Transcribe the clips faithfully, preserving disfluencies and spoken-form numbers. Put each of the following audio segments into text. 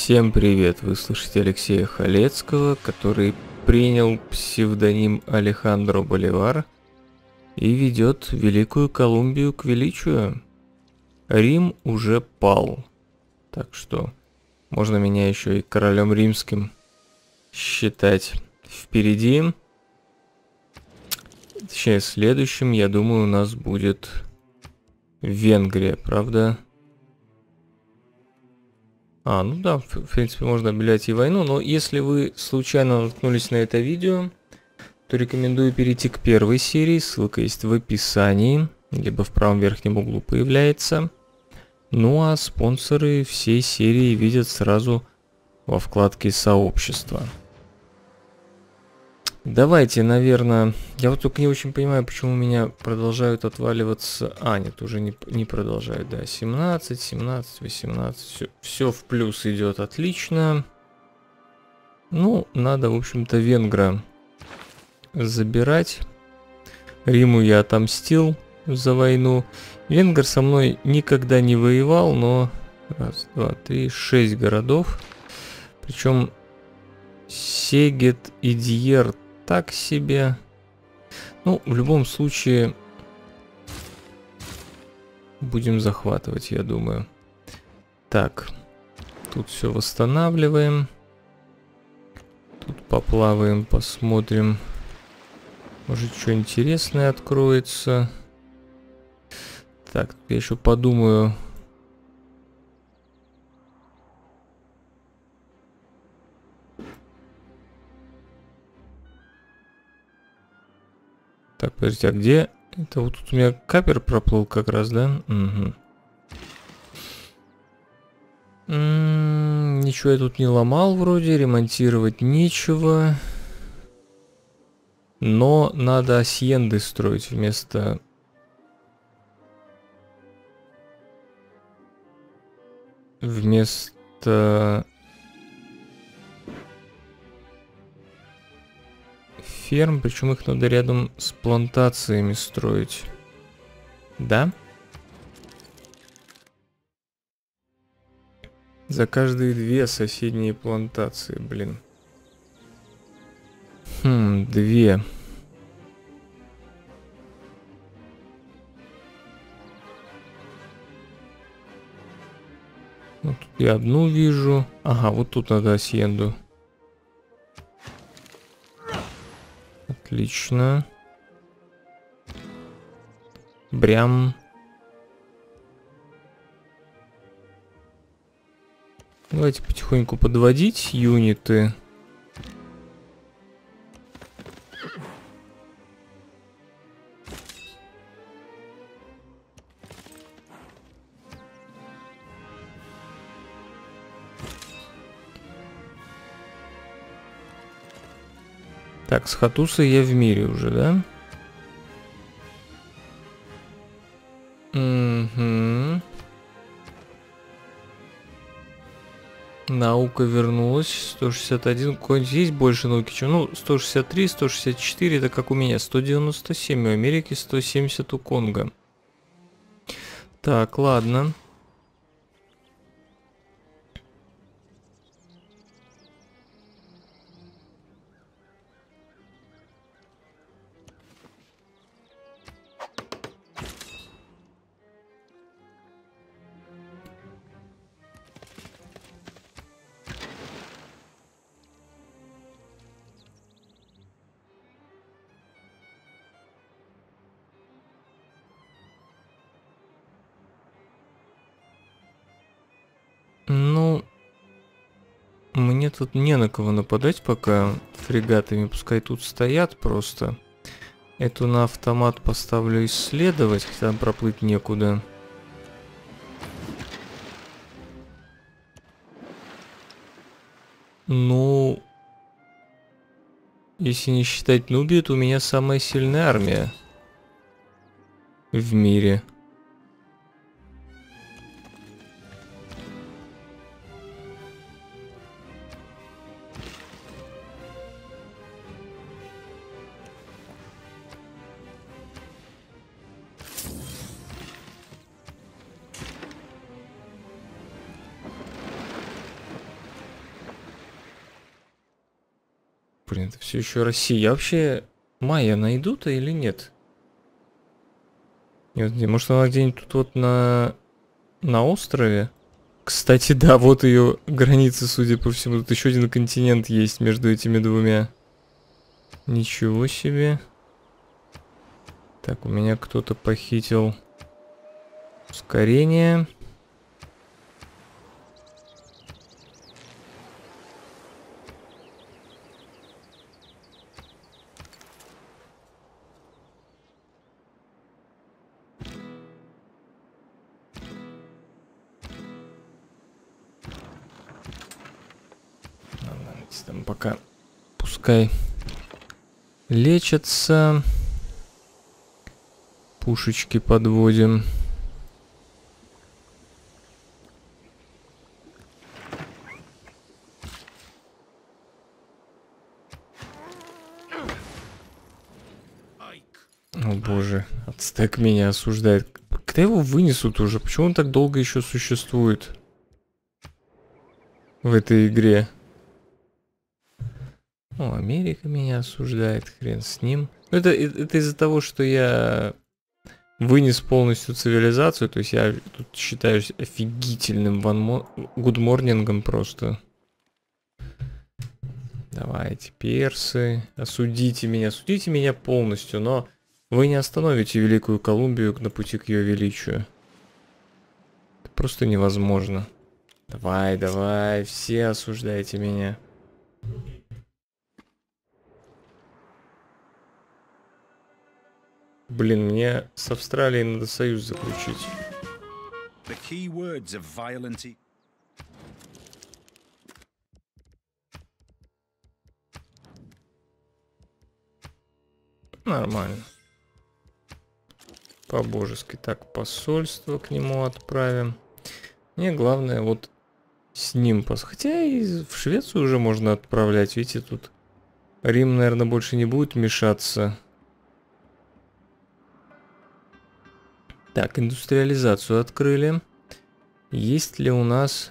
Всем привет! Вы слышите Алексея Халецкого, который принял псевдоним Алехандро Боливар и ведет Великую Колумбию к величию. Рим уже пал, так что можно меня еще и королем римским считать. Впереди, точнее следующим, я думаю, у нас будет Венгрия, правда? А, ну да, в, в принципе, можно объявлять и войну, но если вы случайно наткнулись на это видео, то рекомендую перейти к первой серии, ссылка есть в описании, либо в правом верхнем углу появляется. Ну а спонсоры всей серии видят сразу во вкладке «Сообщество». Давайте, наверное, я вот только не очень понимаю, почему у меня продолжают отваливаться... А, нет, уже не, не продолжают, да, семнадцать, семнадцать, восемнадцать, все, все в плюс идет отлично. Ну, надо, в общем-то, венгра забирать. Риму я отомстил за войну. Венгр со мной никогда не воевал, но... Раз, два, три, шесть городов. Причем Сегет и Дьер так себе. Ну, в любом случае, будем захватывать, я думаю. Так, тут все восстанавливаем. Тут поплаваем, посмотрим. Может, что интересное откроется. Так, я еще подумаю. Так, подождите, а где? Это вот тут у меня капер проплыл как раз, да? Угу. М-м, ничего я тут не ломал вроде, ремонтировать нечего. Но надо асьенды строить вместо... Вместо... ферм, причем их надо рядом с плантациями строить. Да? За каждые две соседние плантации, блин. Хм, две. Вот тут я одну вижу. Ага, вот тут надо асьенду. Отлично. Брям. Давайте потихоньку подводить юниты. Так, с Хатусой я в мире уже, да? Угу. Наука вернулась. сто шестьдесят один. Какой-нибудь есть больше науки, чем... Ну, сто шестьдесят три, сто шестьдесят четыре, это как у меня. сто девяносто семь у Америки, сто семьдесят у Конго. Так, ладно. Ну, мне тут не на кого нападать пока фрегатами, пускай тут стоят просто. Эту на автомат поставлю исследовать, хотя там проплыть некуда. Ну, если не считать Нубию, то у меня самая сильная армия в мире. Блин, это все еще Россия. Я вообще... Майя найду-то или нет? Нет, может она где-нибудь тут вот на... На острове? Кстати, да, вот ее границы, судя по всему. Тут еще один континент есть между этими двумя. Ничего себе. Так, у меня кто-то похитил ускорение. Там пока пускай лечатся. Пушечки подводим. О боже, ацтек меня осуждает. Когда его вынесут уже? Почему он так долго еще существует в этой игре? О, Америка меня осуждает, хрен с ним. Это, это из-за того, что я вынес полностью цивилизацию, то есть я тут считаюсь офигительным гудморнингом просто. Давайте, персы, осудите меня, осудите меня полностью, но вы не остановите Великую Колумбию на пути к ее величию. Это просто невозможно. Давай, давай, все осуждайте меня. Блин, мне с Австралией надо союз заключить. Нормально. По-божески. Так, посольство к нему отправим. Мне главное вот с ним пос... Хотя и в Швецию уже можно отправлять. Видите, тут Рим, наверное, больше не будет мешаться. Так, индустриализацию открыли. Есть ли у нас...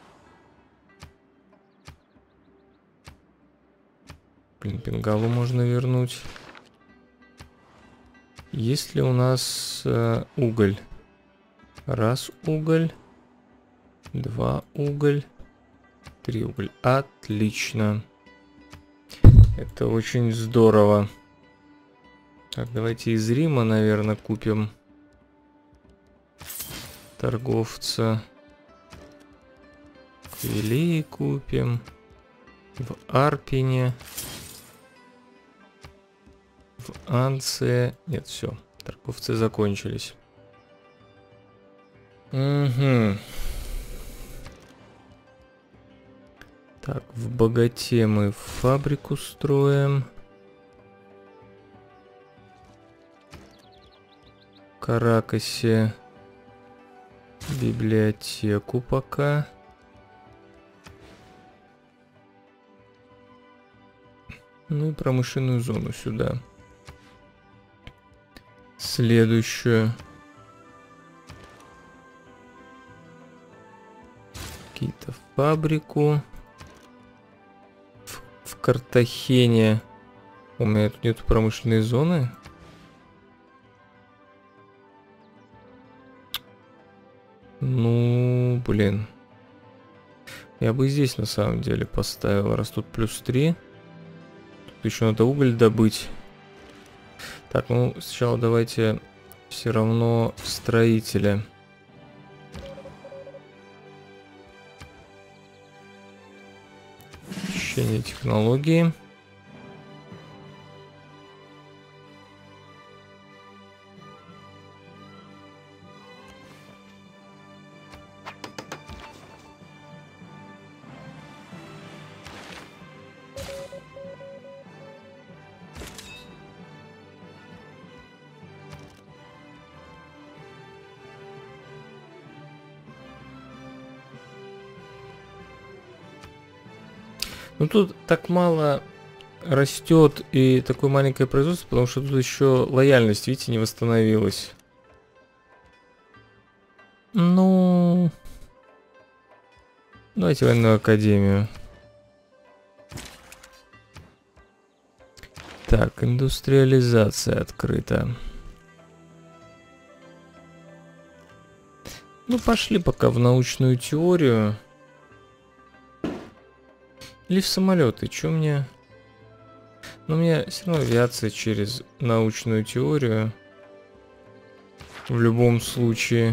Блин, Бенгалу можно вернуть. Есть ли у нас э, уголь? Раз уголь. Два уголь. Три уголь. Отлично. Это очень здорово. Так, давайте из Рима, наверное, купим торговца. Квилей купим. В Арпине. В Анце. Нет, все. Торговцы закончились. Угу. Так, в Богате мы фабрику строим. В Каракасе библиотеку пока. Ну и промышленную зону сюда. Следующую. Какие-то фабрику. В, в Картахене. У меня тут нет промышленной зоны. Ну, блин. Я бы здесь на самом деле поставил, раз тут плюс три. Тут еще надо уголь добыть. Так, ну сначала давайте все равно строителя. Очищение технологии. Ну тут так мало растет и такое маленькое производство, потому что тут еще лояльность, видите, не восстановилась. Ну, давайте военную академию. Так, индустриализация открыта. Ну, пошли пока в научную теорию. Или в самолеты. Чё мне... Ну, у меня все равно авиация через научную теорию. В любом случае.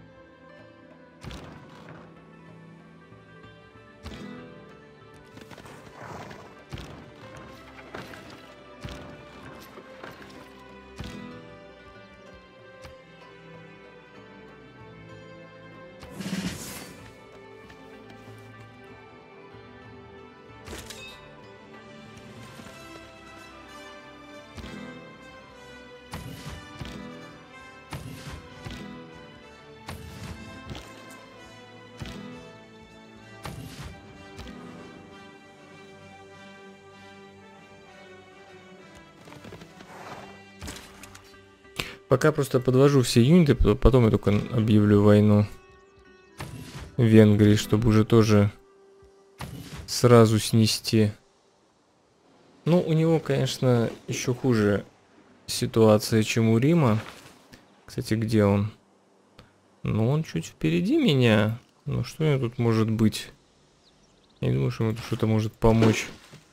Пока просто подвожу все юниты, потом я только объявлю войну Венгрии, чтобы уже тоже сразу снести. Ну, у него, конечно, еще хуже ситуация, чем у Рима. Кстати, где он? Ну, он чуть впереди меня. Ну, что у него тут может быть? Я не думаю, что ему тут что-то может помочь.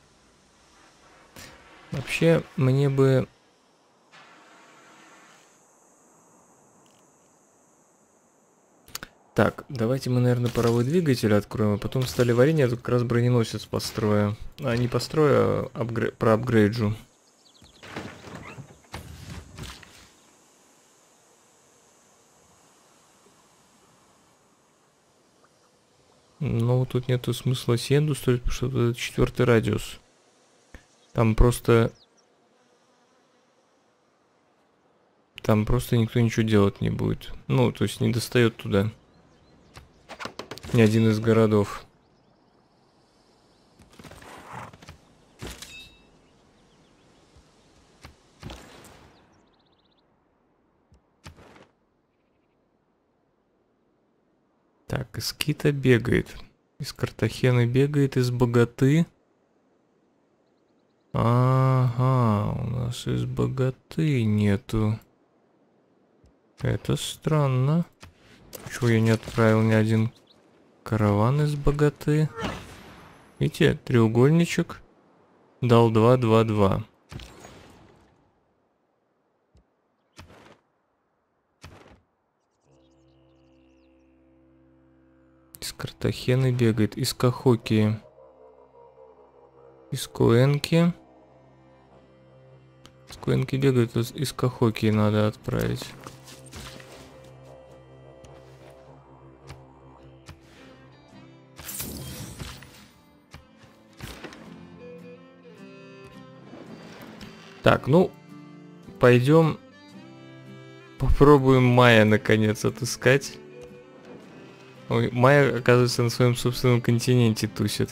Вообще, мне бы... Так, давайте мы, наверное, паровой двигатель откроем, а потом стали варенье, я тут как раз броненосец построю. А, не построю, а апгрей... проапгрейджу. Ну, тут нету смысла сенду строить, потому что это четвертый радиус. Там просто... Там просто никто ничего делать не будет. Ну, то есть не достает туда. Ни один из городов. Так, из Кита бегает. Из Картахены бегает, из Богаты. Ага, у нас из Богаты нету. Это странно. Чего я не отправил ни один караван из Богаты? Видите, треугольничек дал два, два, два. Из Картахены бегает, из Кахоки, из Куэнки. Из Куэнки бегает, из Кахоки надо отправить. Так, ну, пойдем попробуем Майя наконец отыскать. Ой, Майя, оказывается, на своем собственном континенте тусит.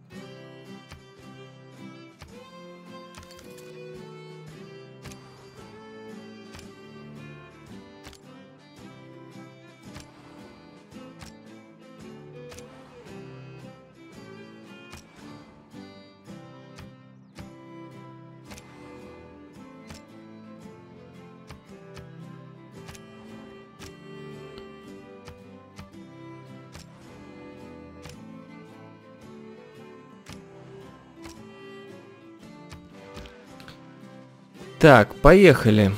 Так, поехали.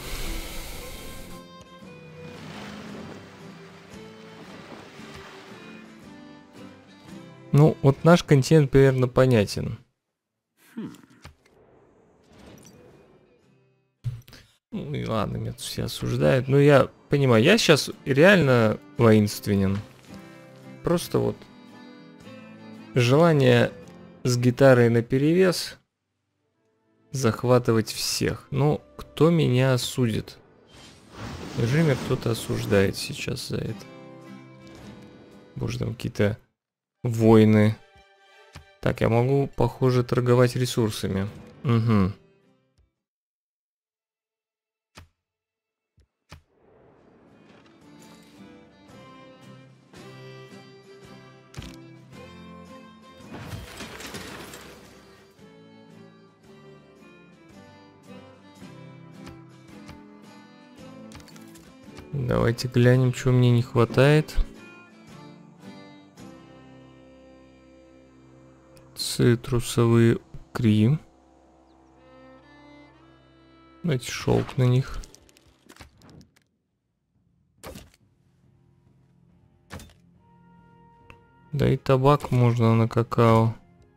Ну, вот наш континент примерно понятен. Ну и ладно, меня тут все осуждают. Но я понимаю, я сейчас реально воинственен. Просто вот желание с гитарой наперевес захватывать всех. Ну, кто меня осудит? Неужели меня кто-то осуждает сейчас за это? Боже, там какие-то войны. Так, я могу, похоже, торговать ресурсами. Угу. Давайте глянем, чего мне не хватает. Цитрусовые укри. Давайте шелк на них. Да и табак можно на какао.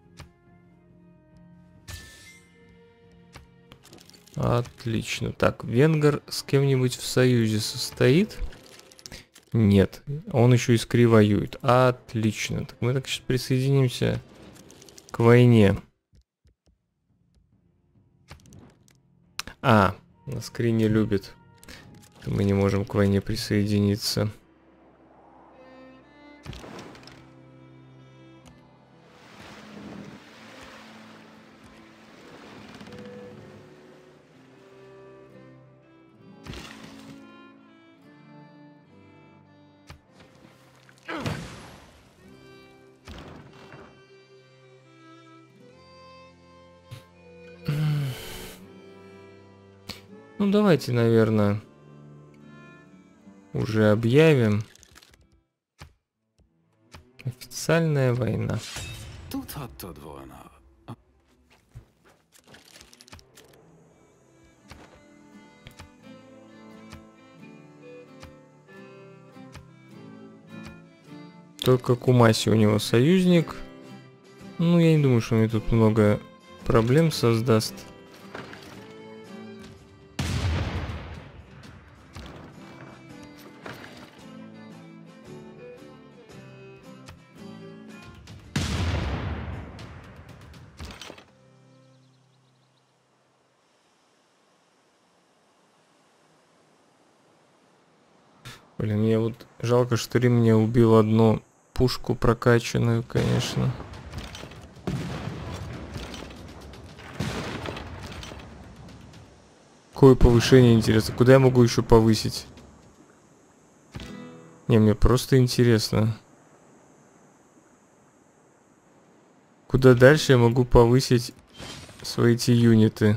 Отлично. Так, венгер с кем-нибудь в союзе состоит? Нет. Он еще и с Кри воюет. Отлично. Так мы так сейчас присоединимся к войне. А, нас Кри не любит. Мы не можем к войне присоединиться. Ну, давайте, наверное, уже объявим. Официальная война. Tudhattad volna. Только Кумаси у него союзник. Ну, я не думаю, что мне тут много проблем создаст. Блин, мне вот жалко, что Рим мне убил одну пушку прокачанную, конечно. Какое повышение, интересно? Куда я могу еще повысить? Не, мне просто интересно. Куда дальше я могу повысить свои эти юниты?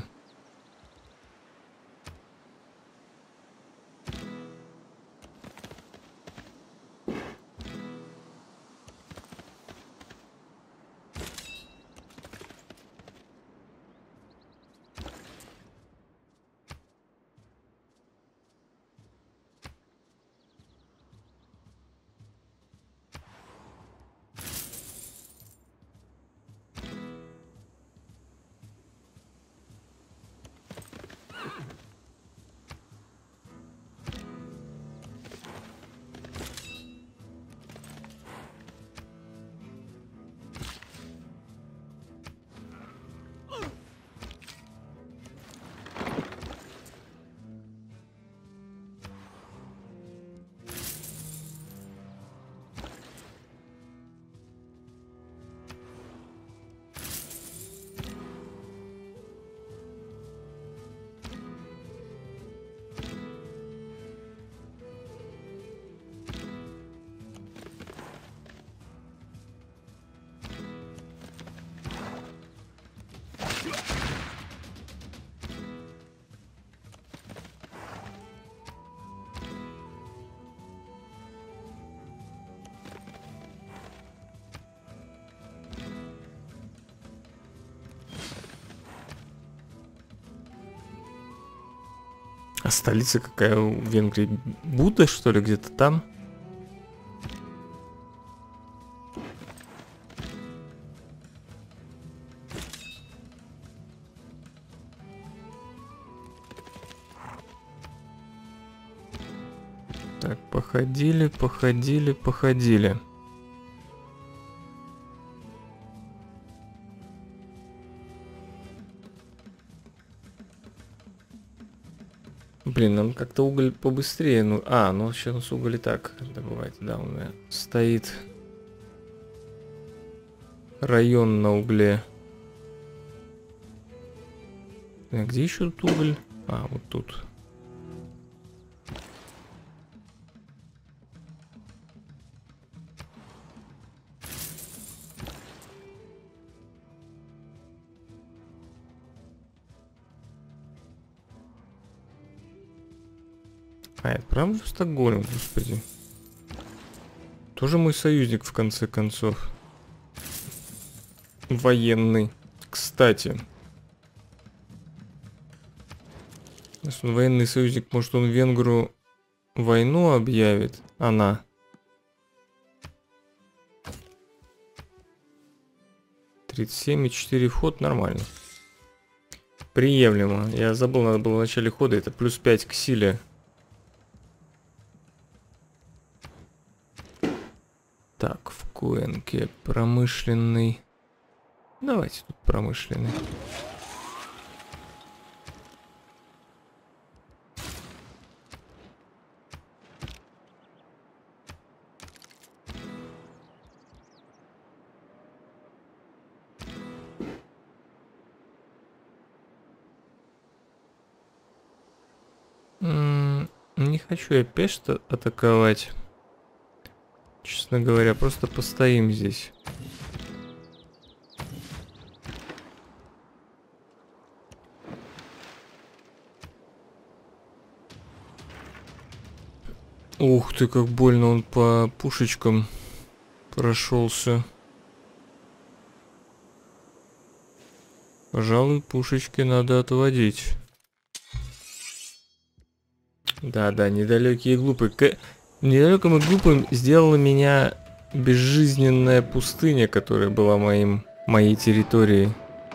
А столица какая у Венгрии? Будда, что ли, где-то там? Так, походили, походили, походили. Блин, нам как-то уголь побыстрее. Ну, а, ну сейчас у нас уголь и так добывать. Да, у меня стоит район на угле. А где еще тут уголь? А, вот тут. А, это правда Стокгольм, господи. Тоже мой союзник, в конце концов. Военный. Кстати. Если он военный союзник, может он Венгру войну объявит? Она. тридцать семь и четыре вход, нормально. Приемлемо. Я забыл, надо было в начале хода. Это плюс пять к силе. Так, в Куэнке промышленный. Давайте тут промышленный. М-м, не хочу я Пешт атаковать. Честно говоря, просто постоим здесь. Ух ты, как больно он по пушечкам прошелся. Пожалуй, пушечки надо отводить. Да-да, недалекий и глупый. К... Недалеким и глупым сделала меня безжизненная пустыня, которая была моим, моей территорией.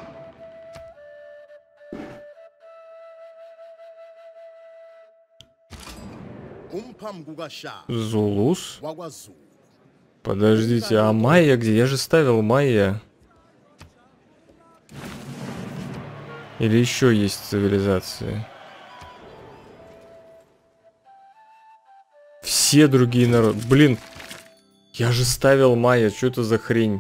Зулус? Подождите, а майя где? Я же ставил майя. Или еще есть цивилизации? Все другие народы. Блин, я же ставил майя, что это за хрень?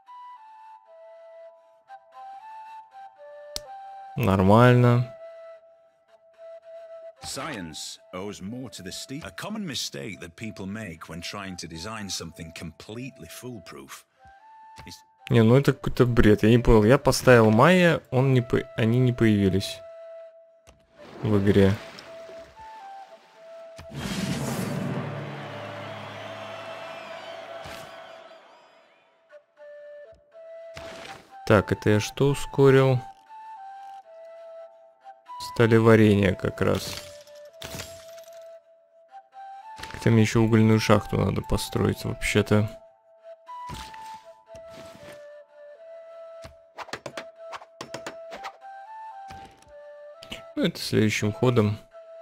Нормально. Science owes more to the steep. A common mistake that people make when trying to design something completely foolproof is... Не, ну это какой-то бред, я не понял. Я поставил майя, он не по... они не появились в игре. Так, это я что ускорил? Сталеварение как раз. Как-то мне еще угольную шахту надо построить, вообще-то. Ну, это следующим ходом.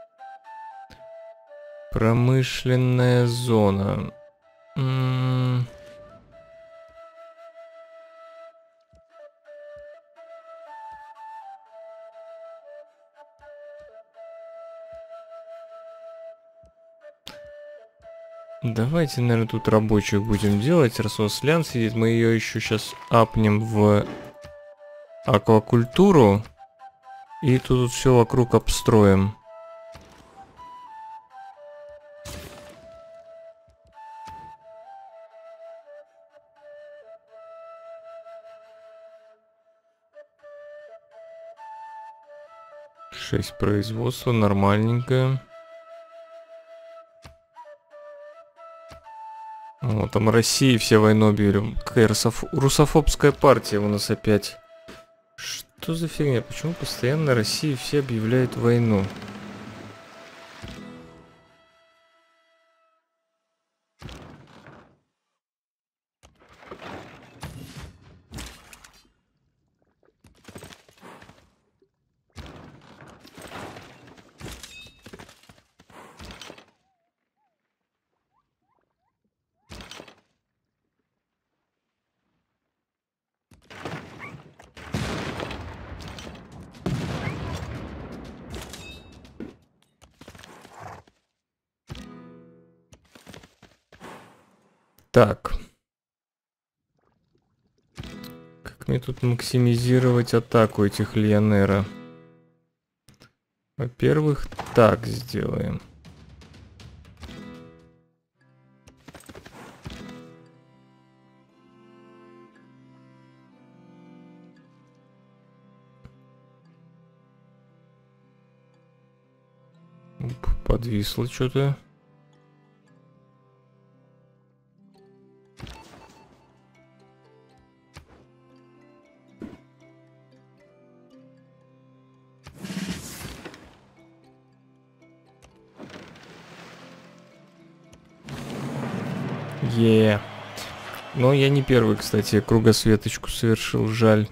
Промышленная зона. М-м- Давайте, наверное, тут рабочих будем делать. Раз у нас лян сидит, мы ее еще сейчас апнем в аквакультуру. И тут все вокруг обстроим. шесть производства, нормальненько. Вот, там России все войну объявили. Какая русоф... русофобская партия у нас опять. Что за фигня? Почему постоянно России все объявляют войну? Так. Как мне тут максимизировать атаку этих Лионера? Во-первых, так сделаем. Подвисло что-то. Е. Но я не первый, кстати, кругосветочку совершил, жаль.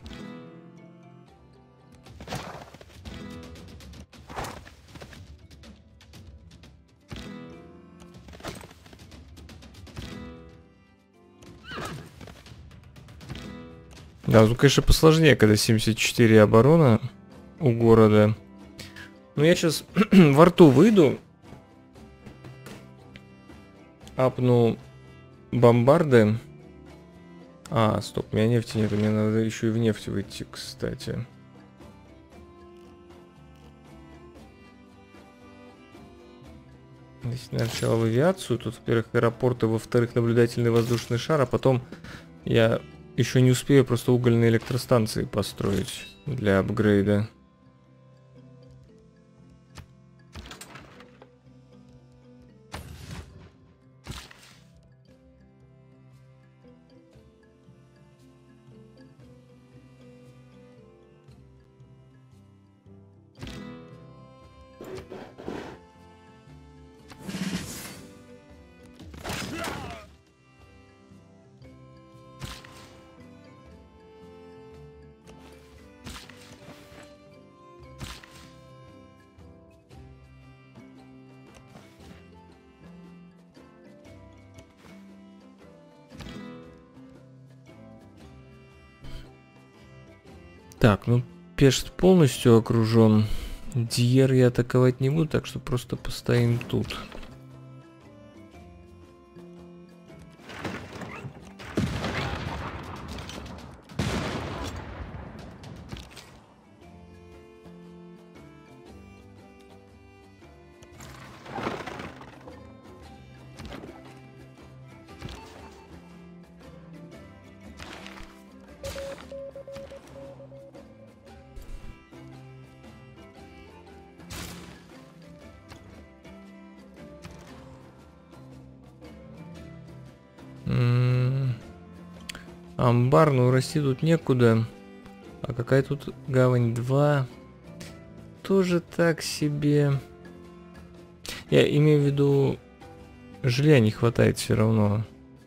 Да, ну, конечно, посложнее, когда семьдесят четыре оборона у города. Но я сейчас во рту выйду. Апну бомбарды. А, стоп, у меня нефти нет. Мне надо еще и в нефть выйти, кстати. Здесь сначала в авиацию. Тут, во-первых, аэропорты, во-вторых, наблюдательный воздушный шар. А потом я еще не успею просто угольные электростанции построить для апгрейда. Так, ну Пешт полностью окружен. Дьер я атаковать не буду, так что просто постоим тут. Амбар, ну расти тут некуда. А какая тут гавань два? Тоже так себе. Я имею в виду, жилья не хватает все равно.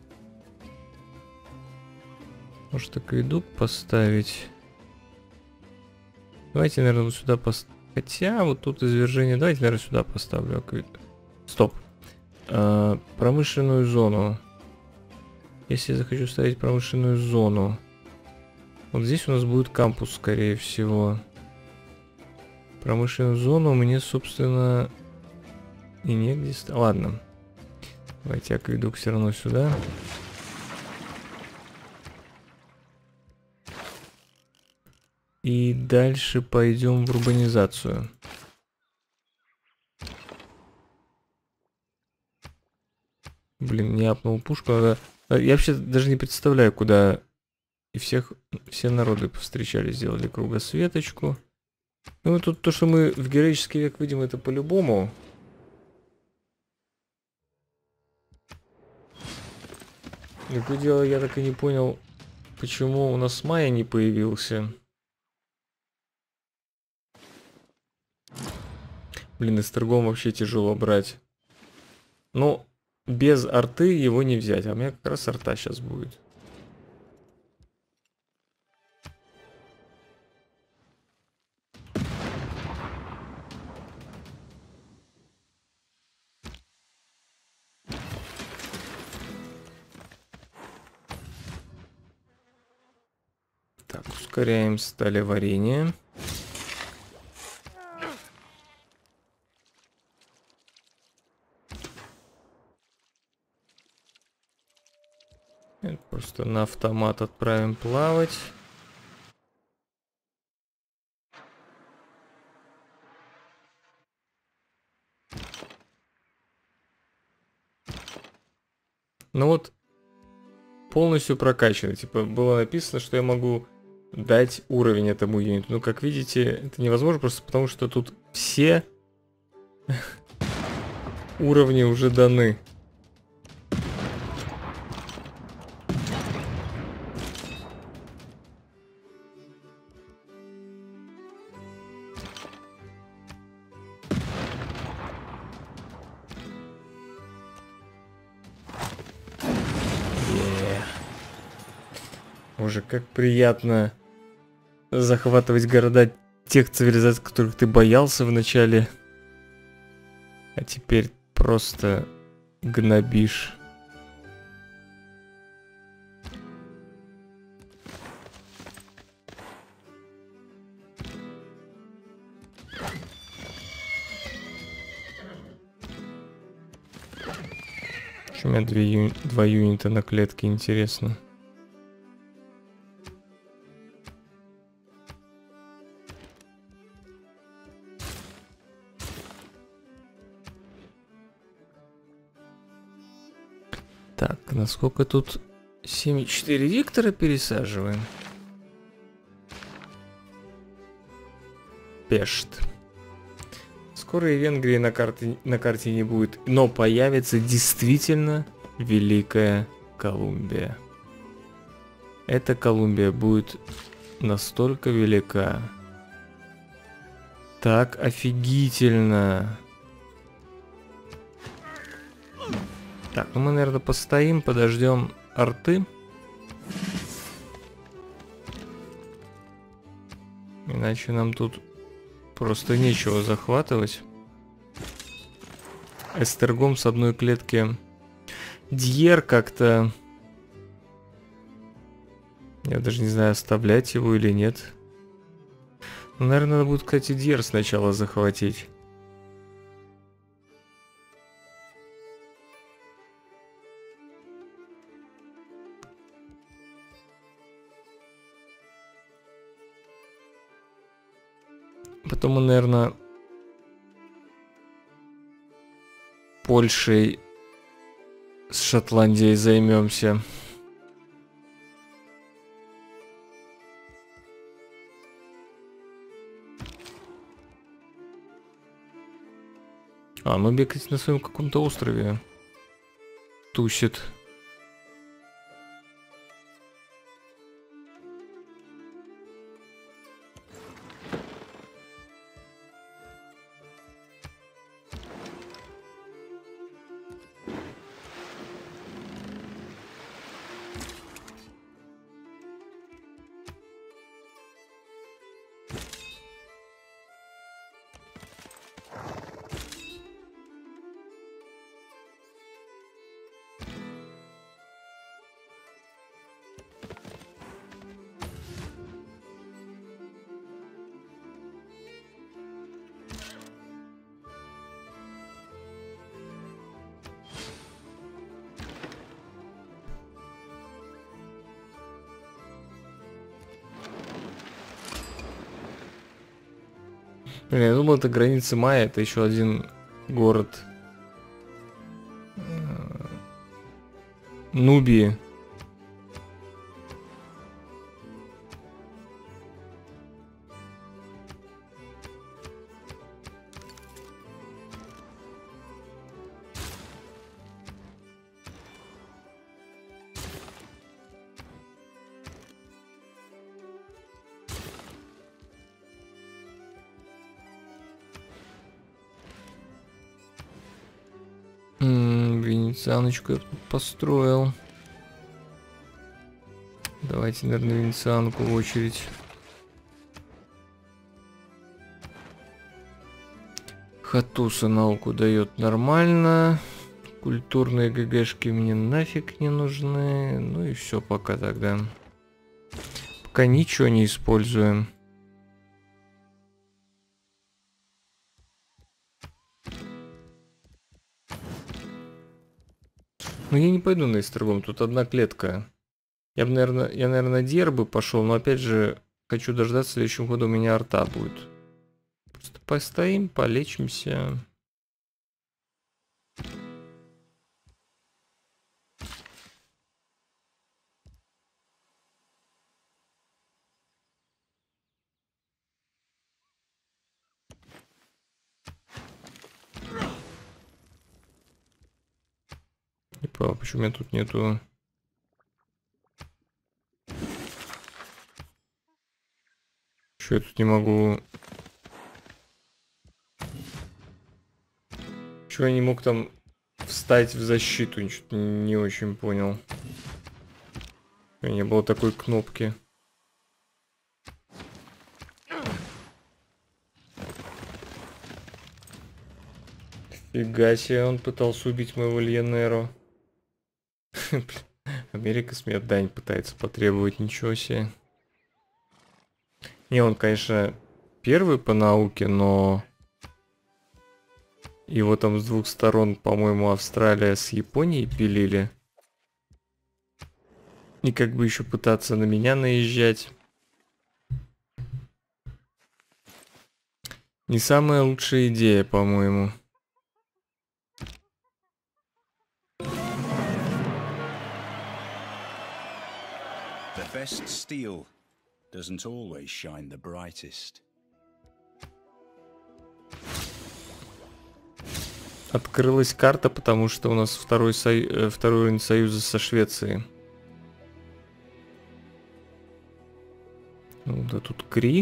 Может, акведук поставить? Давайте, наверное, вот сюда поставим. Хотя, вот тут извержение. Давайте, наверное, сюда поставлю акведук. Стоп. А, промышленную зону. Если я захочу ставить промышленную зону. Вот здесь у нас будет кампус, скорее всего. Промышленную зону мне, собственно, и негде ставить. Ладно. Давайте акведук все равно сюда. И дальше пойдем в урбанизацию. Блин, не апнул пушку, надо... Я вообще даже не представляю, куда и всех, все народы повстречали, сделали кругосветочку. Ну и тут то, что мы в героический век видим, это по-любому. Какое дело, я так и не понял, почему у нас Майя не появился. Блин, эстергон вообще тяжело брать. Ну... Без арты его не взять, а у меня как раз арта сейчас будет. Так, ускоряем сталеварение. Просто на автомат отправим плавать. Ну вот, полностью прокачано. Типа, было написано, что я могу дать уровень этому юниту. Но, как видите, это невозможно, просто потому что тут все Уровни уже даны. Боже, как приятно захватывать города тех цивилизаций, которых ты боялся в начале. А теперь просто гнобишь. Почему у меня две ю... два юнита на клетке, интересно. Так, насколько тут семь и четыре Виктора пересаживаем? Пешт. Скоро и Венгрии на карте, на карте не будет, но появится действительно Великая Колумбия. Эта Колумбия будет настолько велика. Так офигительно. Так, ну мы, наверное, постоим, подождем арты. Иначе нам тут просто нечего захватывать. Эстергом с одной клетки. Дьер как-то... Я даже не знаю, оставлять его или нет. Ну, наверное, надо будет, кстати, Дьер сначала захватить. Потом мы, наверное, Польшей с Шотландией займемся. А, ну бегать на своем каком-то острове тусит. Блин, я думал, это граница Майя, это еще один город Нубии. М-м, венецианочку я тут построил. Давайте, наверное, венецианку в очередь. Хатуса науку дает нормально. Культурные ГГшки мне нафиг не нужны. Ну и все пока тогда. Пока ничего не используем. Но я не пойду на Эстергом, тут одна клетка. Я бы, наверное, я, наверное, на Дербы пошел, но опять же хочу дождаться, в следующем году у меня арта будет. Просто постоим, полечимся. Не понял, почему у меня тут нету... Что я тут не могу... Чего я не мог там встать в защиту? Ничего не очень понял. Не было такой кнопки. Фига себе, он пытался убить моего Льенеро. Америка с меня дань пытается потребовать, ничего себе. Не, он, конечно, первый по науке, но... Его там с двух сторон, по-моему, Австралия с Японией пилили. И как бы еще пытаться на меня наезжать. Не самая лучшая идея, по-моему. The best steel doesn't always shine the brightest. Открылась карта, потому что у нас второй, сою... второй уровень союза со Швецией. Ну да, тут Кри.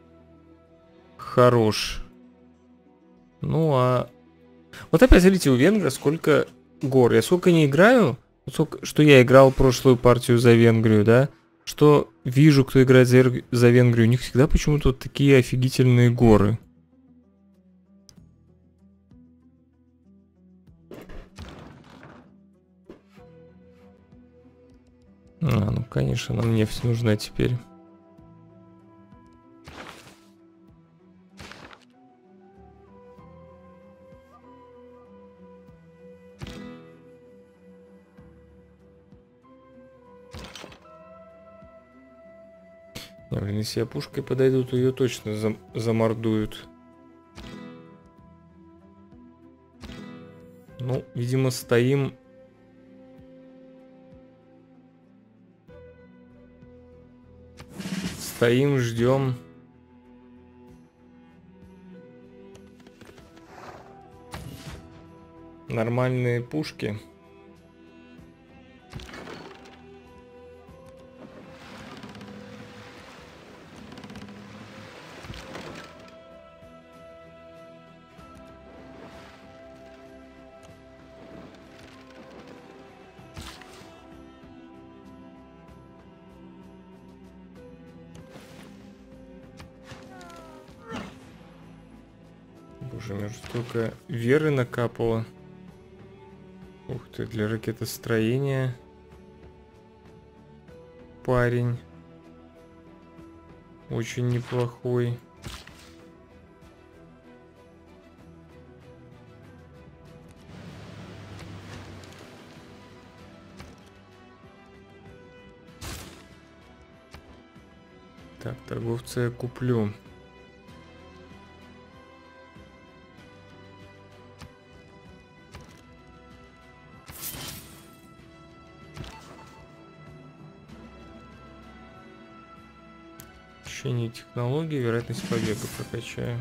Хорош. Ну а... Вот опять, смотрите, у Венгра сколько гор. Я сколько не играю, сколько... что я играл прошлую партию за Венгрию, да? Что вижу, кто играет за, за Венгрию, у них всегда почему-то вот такие офигительные горы. А, ну конечно, нам нефть нужна теперь. Не, блин, если я пушкой подойду, то ее точно зам замордуют. Ну, видимо, стоим... Стоим, ждем. Нормальные пушки. Боже, мне же столько веры накапало. Ух ты, для ракетостроения. Парень. Очень неплохой. Так, торговца я куплю. Изучение технологий, вероятность побега прокачаю.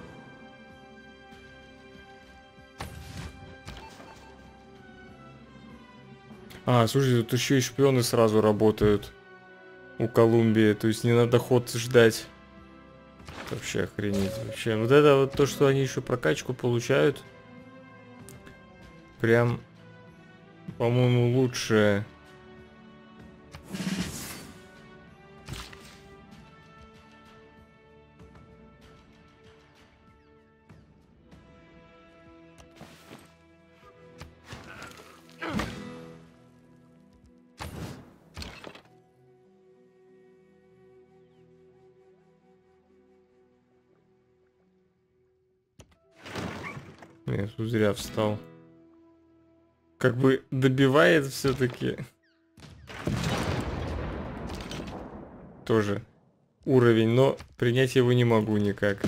А, слушай, тут еще и шпионы сразу работают у Колумбии, то есть не надо ход ждать. Вообще охренеть. Вообще, вот это вот то, что они еще прокачку получают, прям, по-моему, лучшее. Я тут зря встал. Как бы добивает все-таки. Тоже уровень, но принять его не могу никак.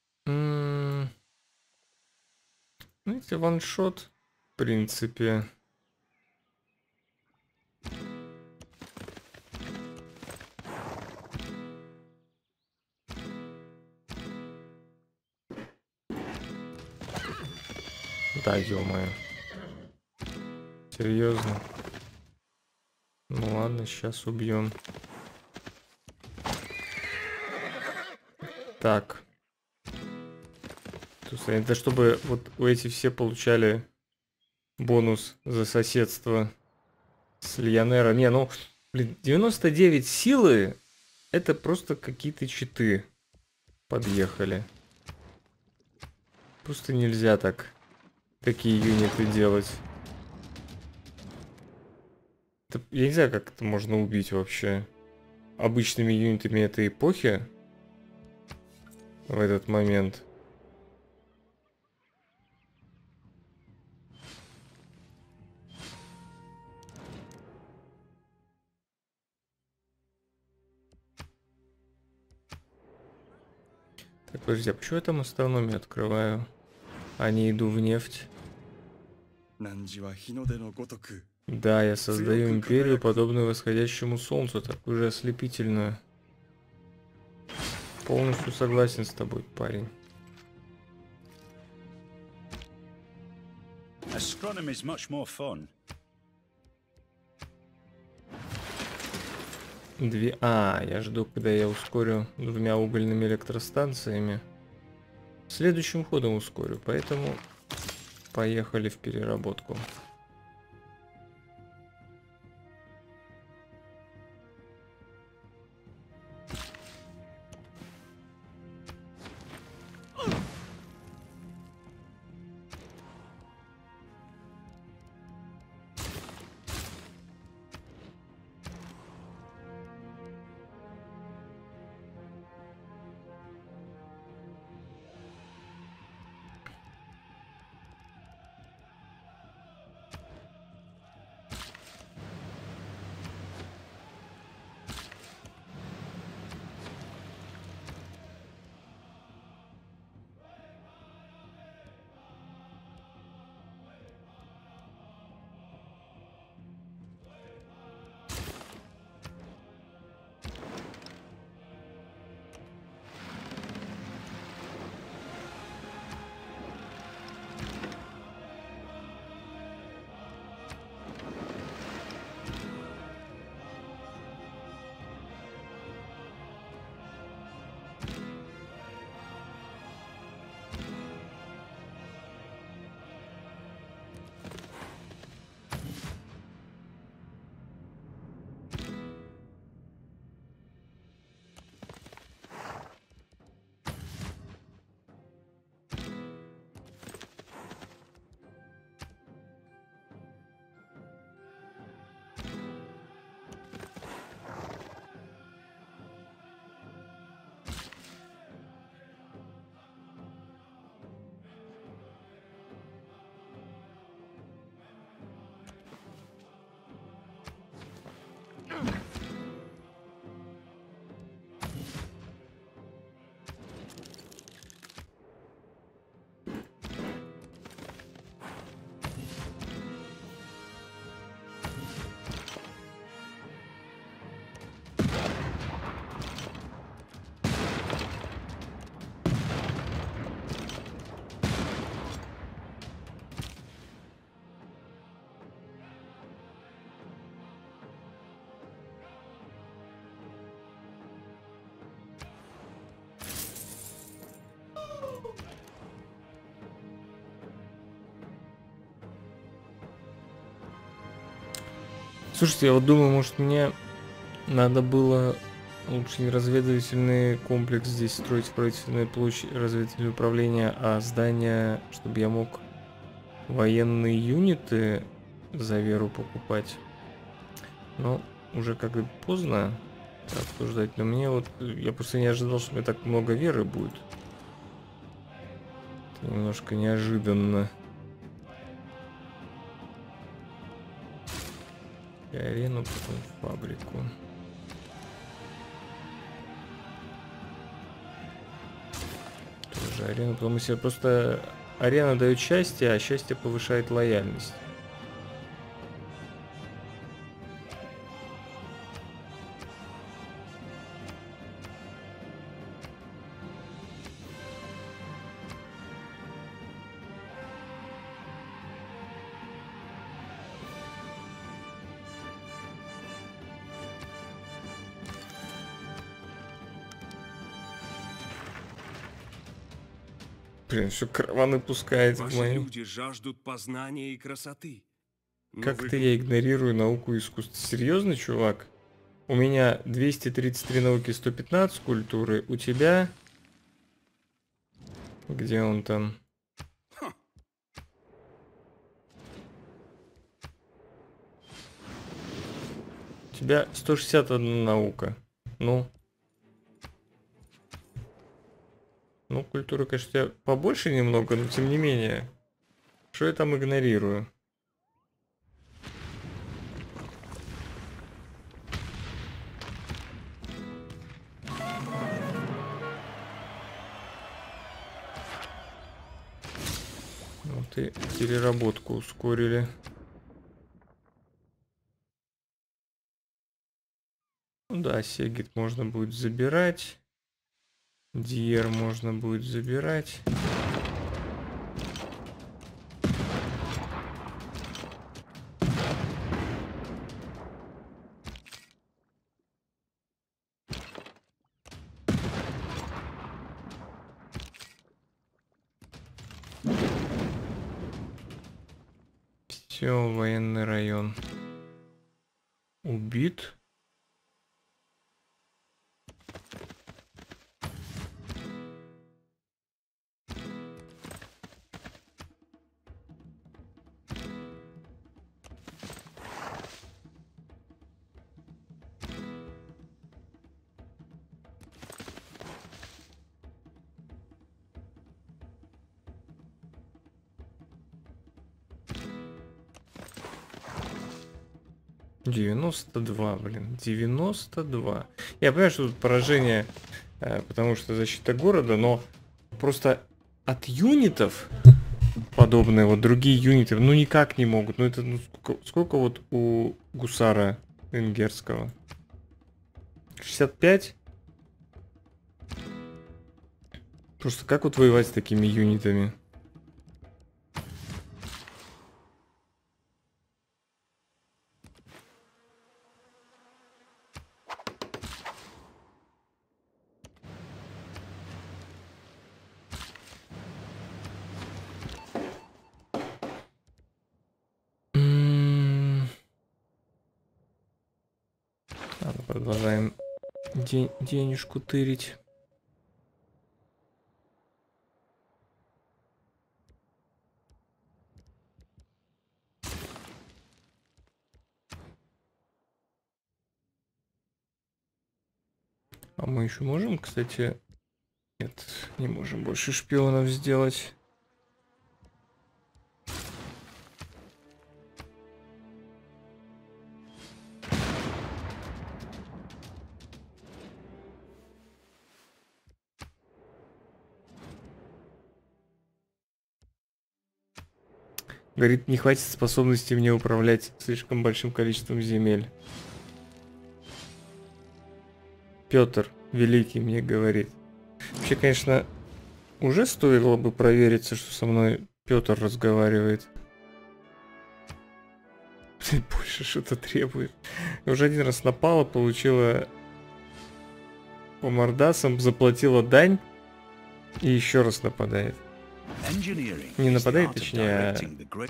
Знаете, ваншот, в принципе. Да, ё-моё. Серьезно? Ну ладно, сейчас убьем. Так. Это чтобы вот эти все получали бонус за соседство с Льянера. Не, ну, блин, девяносто девять силы это просто какие-то читы подъехали. Просто нельзя так такие юниты делать. Это, я не знаю, как это можно убить вообще обычными юнитами этой эпохи в этот момент. Так, подожди, а почему я там астрономию открываю, а не иду в нефть? Да, я создаю империю, подобную восходящему солнцу, такую же ослепительную. Полностью согласен с тобой, парень. Astronomy is much more fun. Две... А, я жду, когда я ускорю двумя угольными электростанциями. Следующим ходом ускорю, поэтому поехали в переработку. Слушайте, я вот думаю, может мне надо было лучше не разведывательный комплекс здесь строить в правительственной площади, разведывательное управление, а здание, чтобы я мог военные юниты за веру покупать. Но уже как бы поздно обсуждать. Но мне вот, я просто не ожидал, что у меня так много веры будет. Это немножко неожиданно. И арену, потом фабрику. Тоже арену, потому что просто арена дает счастье, а счастье повышает лояльность. Блин, все караваны пускает в Ваши мою. люди жаждут познания и красоты. Но Как вы ты я игнорирую науку и искусство? Серьезно, чувак? У меня двести тридцать три науки, сто пятнадцать культуры. У тебя... Где он там? У тебя сто шестьдесят одна наука. Ну... Ну, культура, конечно, у тебя побольше немного, но тем не менее. Что я там игнорирую? Вот и переработку ускорили. Ну да, Сегит можно будет забирать. Диер можно будет забирать. Все, военный район убит. девяносто два, блин, девяносто два. Я понимаю, что тут поражение, э, потому что защита города, но просто от юнитов подобные, вот другие юниты, ну никак не могут. Ну это, ну сколько, сколько вот у гусара венгерского? шестьдесят пять? Просто как вот воевать с такими юнитами? Ладно, продолжаем день, денежку тырить. А мы еще можем, кстати... Нет, не можем больше шпионов сделать. Говорит, не хватит способности мне управлять слишком большим количеством земель. Петр Великий мне говорит. Вообще, конечно, уже стоило бы провериться, что со мной Петр разговаривает. Больше что-то требует. Уже один раз напала, получила по мордасам, заплатила дань и еще раз нападает. Не нападает, точнее, а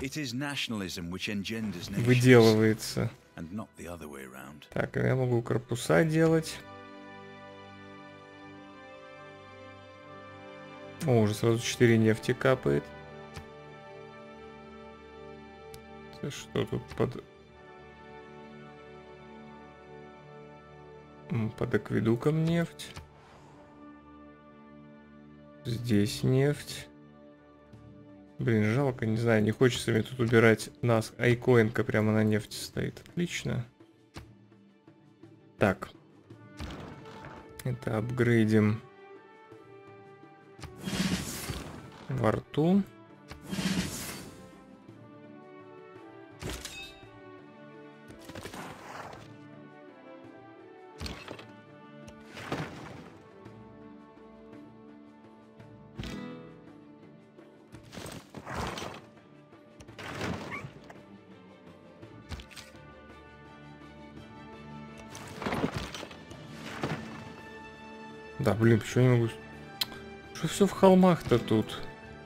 выделывается. Так, я могу корпуса делать. О, уже сразу четыре нефти капает. Это что тут под... Под акведуком нефть. Здесь нефть. Блин, жалко, не знаю, не хочется мне тут убирать нас. Айкоинка прямо на нефти стоит. Отлично. Так. Это апгрейдим во рту. Да, блин, почему я не могу... Что все в холмах-то тут?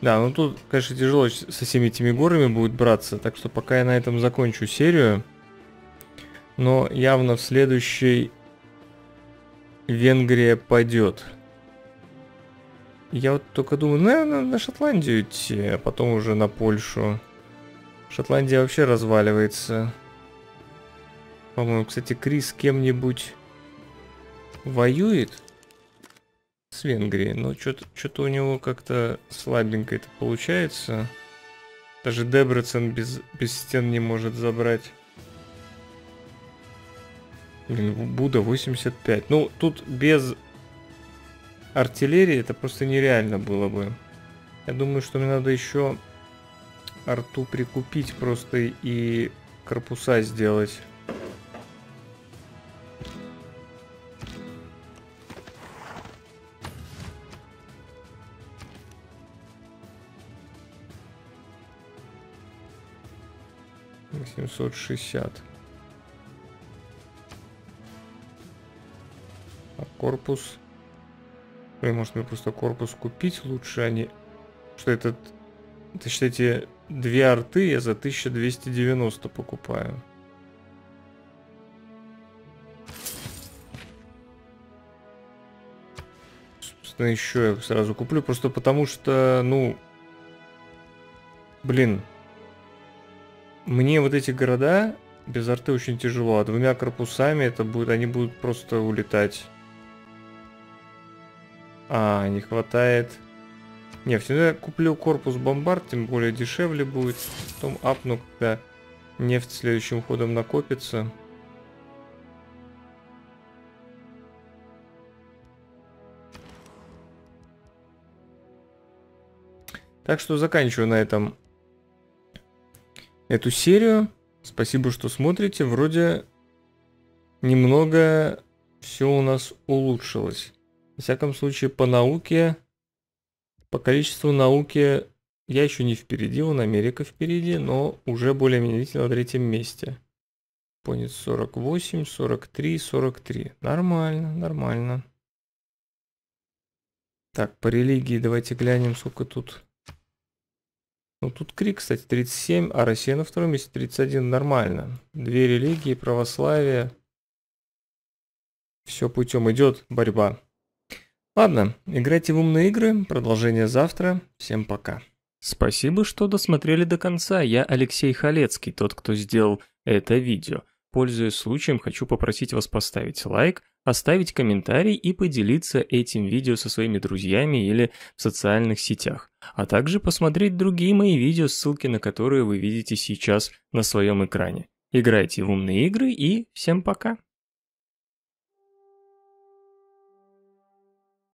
Да, ну тут, конечно, тяжело со всеми этими горами будет браться, так что пока я на этом закончу серию. Но явно в следующей Венгрия пойдет. Я вот только думаю, наверное, на Шотландию идти, а потом уже на Польшу. Шотландия вообще разваливается. По-моему, кстати, Крис с кем-нибудь воюет с Венгрией, но что-то что-то у него как-то слабенько это получается. Даже Дебрецен без, без стен не может забрать. Блин, Буда восемьдесят пять. Ну, тут без артиллерии это просто нереально было бы. Я думаю, что мне надо еще арту прикупить просто и корпуса сделать. восемьсот шестьдесят. А корпус? Ой, может мне просто корпус купить лучше, а не... Что этот... Это, считайте, две арты я за тысячу двести девяносто покупаю. Собственно, еще я сразу куплю, просто потому что, ну... Блин... Мне вот эти города без арты очень тяжело, а двумя корпусами это будет, они будут просто улетать. А, не хватает нефти. Ну, я куплю корпус бомбард, тем более дешевле будет. Потом апну, когда нефть следующим ходом накопится. Так что заканчиваю на этом эту серию. Спасибо, что смотрите. Вроде немного все у нас улучшилось. Во всяком случае, по науке, по количеству науки я еще не впереди, вон Америка впереди, но уже более-менее на третьем месте. Понец сорок восемь, сорок три, сорок три. Нормально, нормально. Так, по религии давайте глянем, сколько тут. Ну, тут Крик, кстати, тридцать семь, а Россия на втором месте тридцать один. Нормально. Две религии, православие. Все путем идет борьба. Ладно, играйте в умные игры. Продолжение завтра. Всем пока. Спасибо, что досмотрели до конца. Я Алексей Халецкий, тот, кто сделал это видео. Пользуясь случаем, хочу попросить вас поставить лайк, оставить комментарий и поделиться этим видео со своими друзьями или в социальных сетях, а также посмотреть другие мои видео, ссылки на которые вы видите сейчас на своем экране. Играйте в умные игры и всем пока!